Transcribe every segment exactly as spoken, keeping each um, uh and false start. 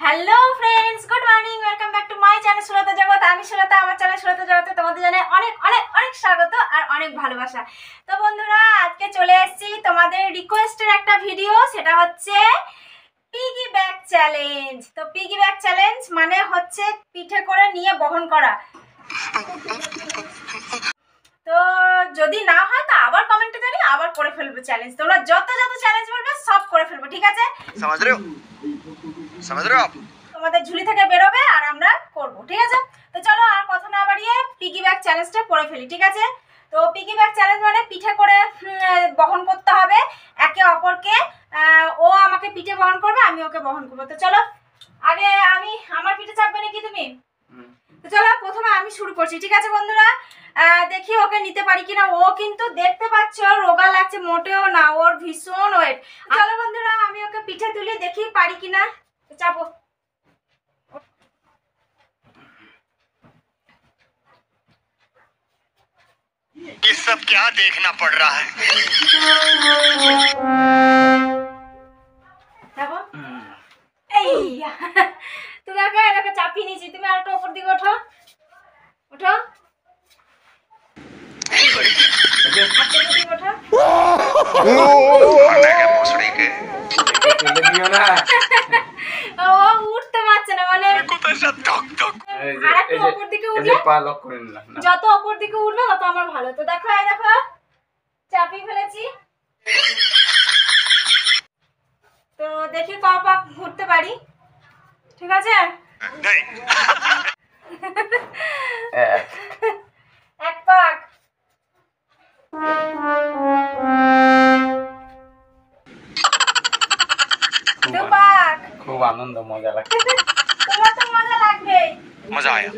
Hello friends, good morning, welcome back to my channel Sulata Jagat. আমি সুলতা, আমার channel Sulata জগতে তোমাদের জানাই অনেক অনেক অনেক স্বাগত আর অনেক ভালোবাসা। তো বন্ধুরা, আজকে চলে এসেছি তোমাদের রিকোয়েস্টের একটা ভিডিও, সেটা হচ্ছে পিগি ব্যাক চ্যালেঞ্জ। তো পিগি ব্যাক চ্যালেঞ্জ মানে হচ্ছে পিঠে করে নিয়ে বহন করা। তো যদি না হয় তো আবার কমেন্টে জানি, আবার করে ফেলবো চ্যালেঞ্জ। তোমরা যত যত চ্যালেঞ্জ বলবে সব করে ফেলবো, ঠিক আছে? समझ रहे हो समझ रहे हो आप? তোমাদের ঝুলি থেকে বেরোবে আর আমরা করব, ঠিক আছে? তো চলো আর কথা না বাড়িয়ে পিগি ব্যাক চ্যালেঞ্জটা করে ফেলি, ঠিক আছে? তো পিগি ব্যাক চ্যালেঞ্জ মানে পিঠে করে বহন করতে হবে একে অপরকে। ও আমাকে পিঠে বহন করবে, আমি ওকে বহন করবো। তো চলো, আগে আমি আমার পিঠে চাপবে নাকি তুমি? তো চলো প্রথমে আমি শুরু করছি, ঠিক আছে বন্ধুরা? দেখি ওকে নিতে পারি কিনা। ও কিন্তু দেখতে পাচ্ছ রোগা লাগছে, মোটেও না, ওর ভীষণ ওয়েট। চলো বন্ধুরা, আমি ওকে পিঠে তুলে দেখি পারি কিনা। চাপো। ये सब क्या देखना पड़ रहा है? তুমি আগে এটাকে চাপিয়ে নিয়েছি, তুমি আর একটু উপর দিকে ওঠো, ওঠো, উঠতে পারছে না, মানে যত উপর দিকে উঠবে তত আমার ভালো। তো দেখো, এই দেখো চাপিয়ে ফেলেছি। তো দেখি ক পাক ঘুরতে পারি, ঠিক আছে? এক পাক, দু পাক। খুব আনন্দ, মজা লাগছে। তোমার তো মজা লাগবে। मजा आया।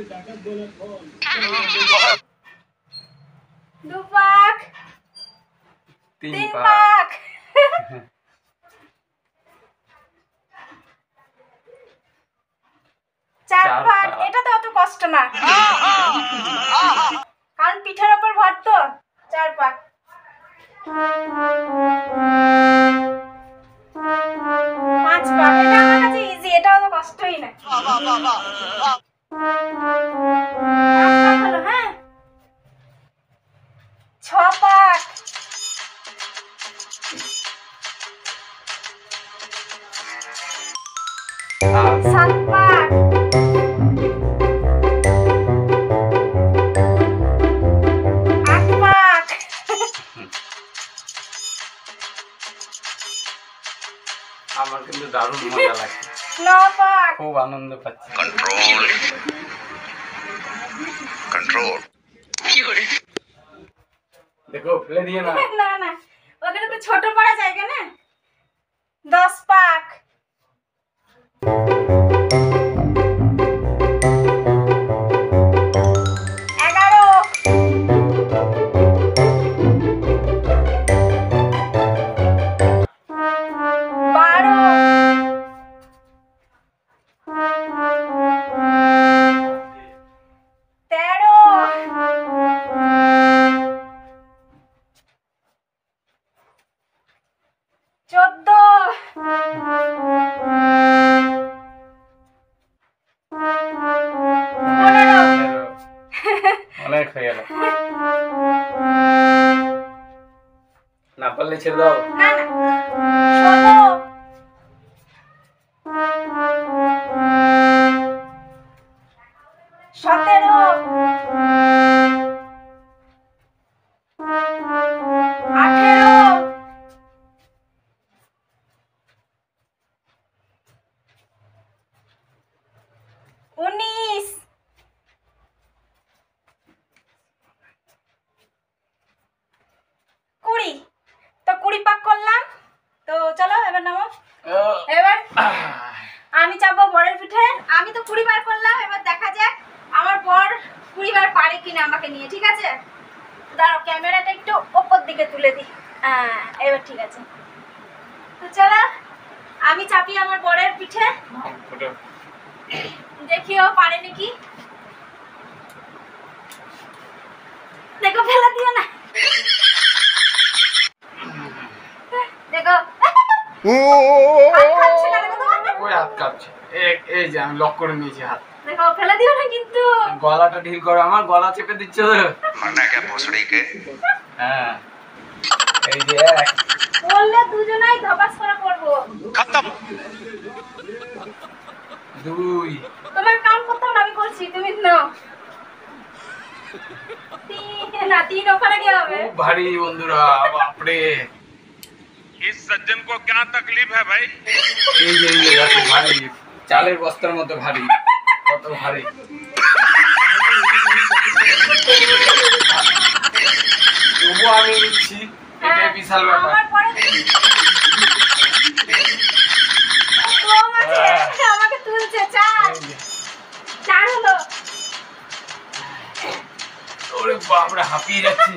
দু পাক, তিন তিন পাক, পাক, চার পাক। এটা তো অত কষ্ট না, কারণ পিঠের ওপর ভর তো। চার পাক, পাঁচ পাক। এটা আমার কাছে ইজি, এটা অত কষ্টই না। হলো, হ্যাঁ। ছ পাক, সাত পাক, আট পাক, আমার কিন্তু দারুণ মজা লাগছে, ন পাক, খুব আনন্দ পাচ্ছি। कंट्रोल कंट्रोल দেখো ফেলে দিয়ে না। না না, ওখানে তো ছোট পড়া জায়গা না। দশ পাক, এগারো, বারো, তেরো, চোদ্দ, পনেরো, অনেক হয়ে গেল, না পারলে ছেড়ে দাও। না না, ষোলো, সতেরো, আঠেরো, উনিশ, কুড়ি। তো কুড়ি পাক করলাম। তো চলো এবার নামো। এবার আমি চাপবো বরের পিঠে। আমি তো কুড়ি বার করলাম, এবার দেখা যাক আমার বর কুড়ি বার পারে কিনা আমাকে নিয়ে, ঠিক আছে? দাঁড়াও, ক্যামেরাটা একটু ওপর দিকে তুলে দিই। হ্যাঁ, এবার ঠিক আছে। তো চলো আমি চাপি আমার বরের পিঠে, দেখি ও পারে নাকি। দেখো, ফেলা দিও না, দেখো। ওই হাত কাঁপছে। এই যে আমি লক করে নিয়েছি হাত। দেখো ফেলে দিও না কিন্তু। গলাটা ঢিল করো, আমার গলা চেপে দিচ্ছ তো। मरना क्या भोसड़ी के। হ্যাঁ এই যে এক বললে দুজনাই ধপাস করে পড়বো। खत्म। দুই তোমার কাউন্ট করতে হবে না, আমি করছি, তুমি নাও। তিন না, তিন ওখানে কি হবে? খুব ভারী বন্ধুরা, বাপরে। इस सज्जन को क्या तकलीफ है भाई? এই যে এই যে এত ভারী, চালের বস্তার মতো ভারী, কত ভারী। তবু আমি নিচ্ছি, এটাই বিশাল ব্যাপার। আমার পরে ও মাঝে আমাকে তুলছে। চার এই যে, চার হলো। ওরে বাপরে, হাঁপিয়ে যাচ্ছি।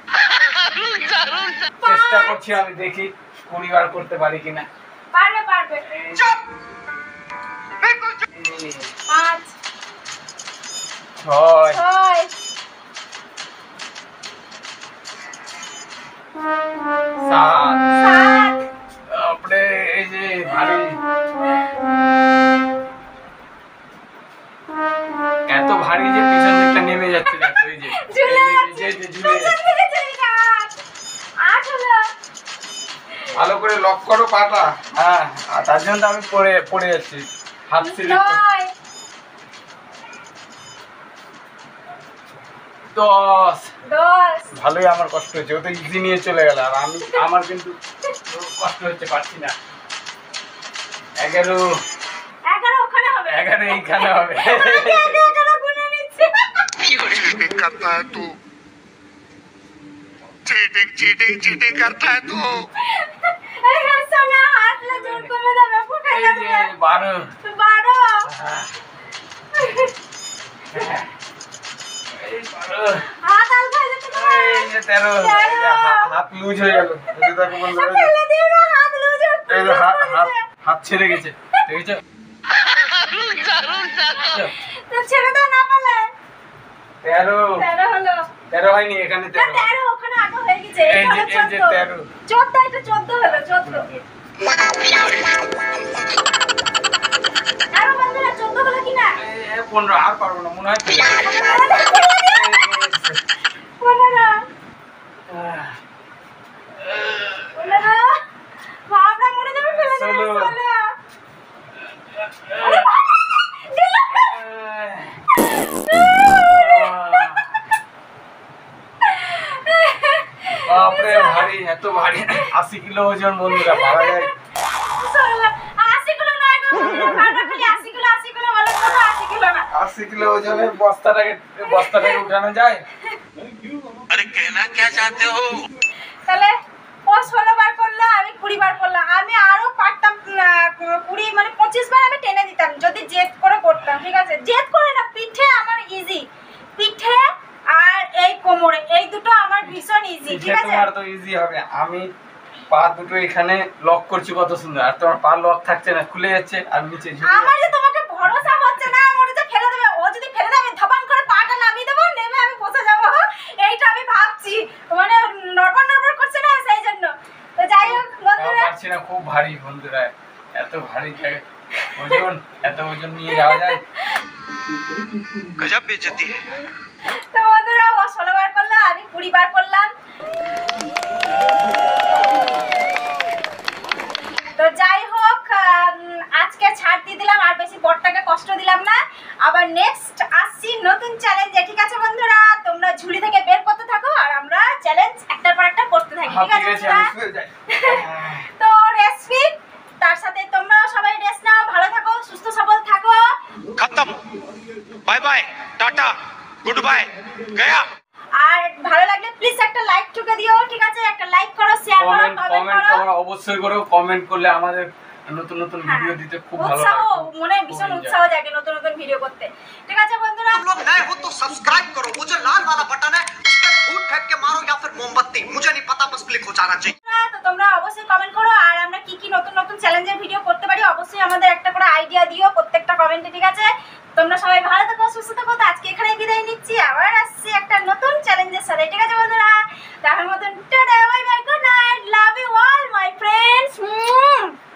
চেষ্টা করছি আমি, দেখি কুড়ি বার করতে পারি কিনা। পারবে পারবে। चुप। পাঁচ ছয় ছয় সাত সাত বাপরে, এই যে ভারী, এত ভারী যে পিছন দিকটা নেমে যাচ্ছে। দেখো এই যে ঝুলে এই যে, এই যে ঝুলে পেছন যাচ্ছে। থেকে চলে গেছে। আট আট হলো। ভালো করে লক করো পাটা। হ্যাঁ, আর তার জন্য তো আমি পড়ে পড়ে যাচ্ছি, হাত স্লিপ করছে। নয় দশ দশ ভালোই আমার কষ্ট হচ্ছে, ও তো ইজি নিয়ে চলে গেল, আর আমি আমার কিন্তু কষ্ট হচ্ছে, পারছি না। এগারো এগারো ওখানে হবে। এগারো এইখানে হবে। আমি আগে এগারো গুনে নিচ্ছি। चीटिंग करता है तू। चीटिंग चीटिंग चीटिंग करता है तू। এই হাসছো না, হাতলে জোর কমে যাবে, ফুটে এই যাবে। যে বারো বারো হ্যাঁ, এই বারো, হাত আলগা হয়ে যাচ্ছে তোমার। এই যে তেরো, এই যে হা- হাত লুজ হয়ে গেল। এই যে দেখো বন্ধুরা, এই যে- ফেলে দিও না, হাত লুজ হচ্ছে। এই যে হাত হাত হাত ছেড়ে গেছে, দেখেছো? তো ছেড়ে দাও না পারলে। তেরো তেরো হলো। তেরো হয়নি, এখানে না, তেরো। তেরো ওখানে আগে হয়ে গেছে। এই এটা যে হলো এই যে চোদ্দ। তেরো। চোদ্দ, এটা চোদ্দ হলো, চোদ্দ। আরো বন্ধুরা চোদ্দ হলো কিনা? এই, এই, পনেরো, আর পারবো না মনে হয়। পনেরো আহ, পনেরো বাবা মনে যাবে ফেলে দেবে। ষোলো। ষোলো। আরে বাবা, দিলাম না। বাপরে ভারী, এত ভারী, আশি কিলো ওজন বন্ধুরা, পারা যায়? ষোলো। আশি কিলো নয় গো, বারবার খালি আশি কিলো, আশি কিলো বলে, কোনো আশি কিলো না। আশি কিলো ওজনের বস্তাটাকে বস্তাটাকে উঠানো যায়? अरे कहना क्या चाहते हो? তাহলে ও ষোলো বার করলো, আমি কুড়ি বার করলাম। আমি আরো পারতাম আহ, কুড়ি মানে পঁচিশ বার আমি টেনে দিতাম যদি জেদ করে করতাম। ঠিক আছে, জেদ করে না, পিঠে আমার ইজি, পিঠে আর এই কোমরে, এই দুটো আমার ভীষণ ইজি। ঠিক পিঠে আছে, তোমার তো ইজি হবে, আমি পা দুটো এখানে লক করছি কত সুন্দর, আর তোমার পা লক থাকছে না, খুলে যাচ্ছে আর নিচে ঝুলে আমার যাচ্ছে। যে তোমাকে ভরসা হচ্ছে না, মনে হচ্ছে ফেলে দেবে। ও যদি ফেলে দেবে, ধপাং করে পাটা নামিয়ে দেবো, নেমে আমি বসে যাবো, এইটা আমি ভাবছি। মানে নড়বড় নড়বড় করছে না, সেই জন্য। তো যাই হোক তাও বন্ধুরা, পারছি না, খুব ভারী বন্ধুরা, এত ভারী জায়গা- ওজন, এত ওজন নিয়ে যাওয়া যায়? गजब बेइज्जती है। তো বন্ধুরা ও ষোলো বার করলো, আমি কুড়ি বার করলাম। তো যাই হোক, উম, আজকে ছাড় দিয়ে দিলাম, আর বেশি বড়টাকে কষ্ট দিলাম না। আবার নেক্সট আসছি নতুন চ্যালেঞ্জে। ঠিক আছে বন্ধুরা, তোমরা ঝুলি থেকে বের করতে থাকো, আর আমরা চ্যালেঞ্জ একটার পর একটা করতে থাকি। ঠিক হাঁপিয়ে আছে গেছি, আমি বন্ধুরা? শুয়ে যাই। তো রেসপি তার সাথে তোমরাও সবাই রেস্ট নাও, ভালো থাকো, সুস্থ সবল থাকো। खत्म। Bye bye tata good bye गया। আর ভালো লাগলে প্লিজ একটা লাইক ঠুকে দিও। ঠিক আছে, একটা লাইক করো, শেয়ার করো, কমেন্ট কমেন্ট কমেন্ট করো। তোমরা অবশ্যই করো, কমেন্ট করলে আমাদের নতুন নতুন ভিডিও দিতে খুব ভালো উৎসাহ, লাগে। মনে ভীষণ উৎসাহ জাগে নতুন নতুন ভিডিও করতে। ঠিক আছে বন্ধুরা, तुम लोग नए हो तो सब्सक्राइब करो, वो जो लाल वाला बटन है उस पर फूट फेंक के मारो या फिर मोमबत्ती, मुझे नहीं पता, बस क्लिक हो जाना चाहिए। তো তোমরা অবশ্যই কমেন্ট করো, আর আমরা কি কি নতুন নতুন চ্যালেঞ্জের ভিডিও করতে পারি অবশ্যই আমাদের একটা করে আইডিয়া দিও প্রত্যেকটা কমেন্টে। ঠিক আছে, তোমরা সবাই ভালো থাকো, সুস্থ থাকো। তো আজকে এখানে বিদায় নিচ্ছি, আবার আসছি একটা নতুন চ্যালেঞ্জের সাথে। ঠিক আছে বন্ধুরা, দেখার মতন tata, bye bye, good night, love you all my friends.